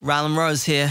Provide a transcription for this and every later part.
Rylan Rose here,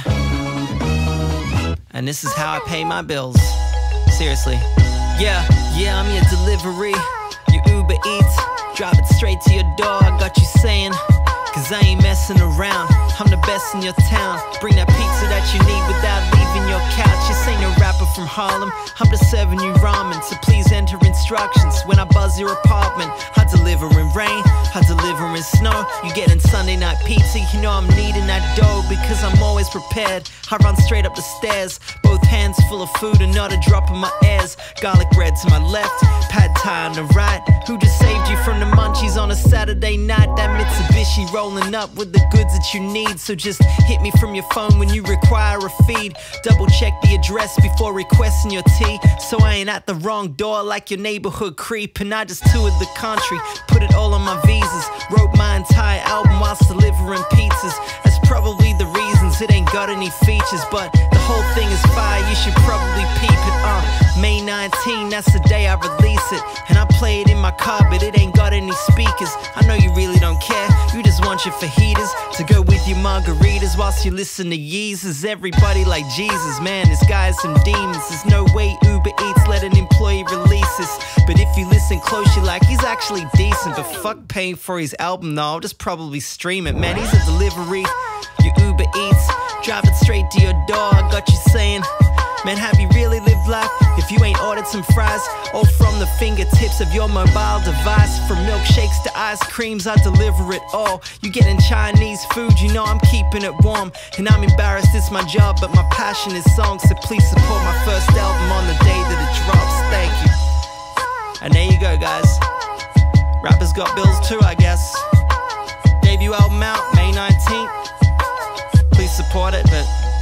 and this is how I pay my bills. Seriously. Yeah, I'm your delivery, your Uber Eats. Drive it straight to your door, I got you saying, cause I ain't messing around. I'm the best in your town. Bring that pizza that you need without leaving your couch. This ain't no rapper from Harlem, I'm just serving you ramen. So please enter instructions when I buzz your apartment. I deliver in rain, I deliver in snow. You getting Sunday night pizza, you know I'm needing that dough, because I'm always prepared. I run straight up the stairs, both hands full of food and not a drop in my ears. Garlic bread to my left, pad thai on the right. Who just saved you from the munchies on a Saturday night? That Mitsubishi rolling up with the goods that you need. So just hit me from your phone when you require a feed. Double check the address before requesting your tea, so I ain't at the wrong door like your neighborhood creep. And I just toured the country, put it all on my visas, wrote my entire album whilst delivering pizzas. That's probably the reasons it ain't got any features, but the whole thing is fire, you should probably peep it. May 19, that's the day I release it, and I play it in my car, but it ain't got any speakers. I know you really don't care, you just want your fajitas to go with your margaritas whilst you listen to Yeezus. Everybody like Jesus, man, this guy has some demons. There's no way Uber Eats let an employee release this, but if you listen close, you're like, he's actually decent. But fuck paying for his album, though, I'll just probably stream it. Man, he's a delivery, your Uber Eats. Drive it straight to your door, I got you saying, man, have you really lived life if you ain't ordered some fries? All from the fingertips of your mobile device. From milkshakes to ice creams, I deliver it all. You getting Chinese food, you know I'm keeping it warm. And I'm embarrassed, it's my job, but my passion is songs. So please support my first album on the day that it drops. Thank you. And there you go, guys. Rappers got bills too, I guess. Debut album out May 19th. Please support it, but